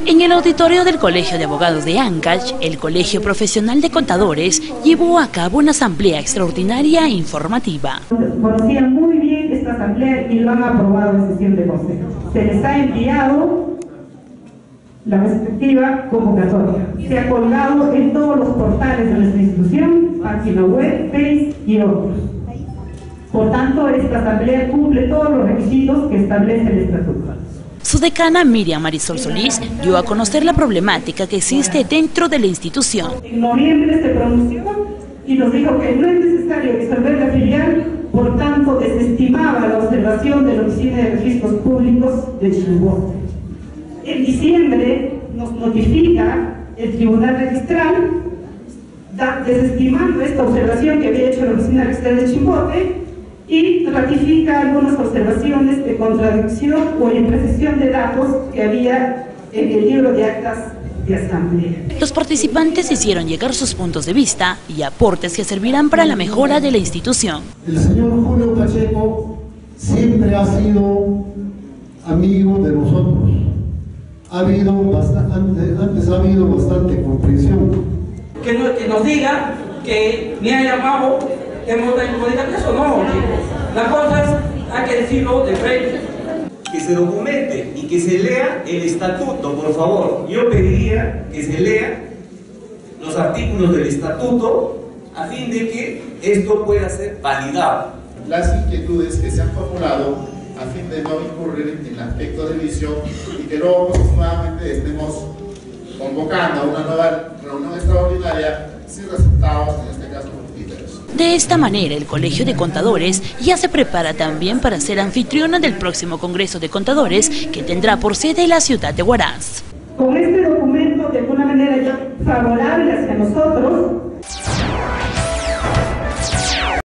En el auditorio del Colegio de Abogados de Ancash, el Colegio Profesional de Contadores llevó a cabo una asamblea extraordinaria e informativa. Conocían muy bien esta asamblea y lo han aprobado en sesión de consejo. Se les ha enviado la respectiva convocatoria. Se ha colgado en todos los portales de nuestra institución, página web, Face y otros. Por tanto, esta asamblea cumple todos los requisitos que establece el estatuto. Su decana Miriam Marisol Solís dio a conocer la problemática que existe dentro de la institución. En noviembre se pronunció y nos dijo que no es necesario disolver la filial, por tanto desestimaba la observación de la Oficina de Registros Públicos de Chimbote. En diciembre nos notifica el Tribunal Registral desestimando esta observación que había hecho la Oficina Registral de Chimbote y ratifica algunas observaciones de contradicción o imprecisión de datos que había en el libro de actas de asamblea. Los participantes hicieron llegar sus puntos de vista y aportes que servirán para la mejora de la institución. El señor Julio Pacheco siempre ha sido amigo de nosotros. Antes ha habido bastante comprensión. Que nos diga que me ha llamado, hemos dicho eso, no, las cosas hay que decirlo de frente. Que se documente y que se lea el estatuto, por favor. Yo pediría que se lea los artículos del estatuto a fin de que esto pueda ser validado. Las inquietudes que se han formulado a fin de no incurrir en el aspecto de visión y que luego nuevamente estemos convocando a una nueva reunión extraordinaria sin resultados, en este caso fructíferos. De esta manera, el Colegio de Contadores ya se prepara también para ser anfitriona del próximo Congreso de Contadores que tendrá por sede la ciudad de Huaraz. Con este documento, de alguna manera, ya favorable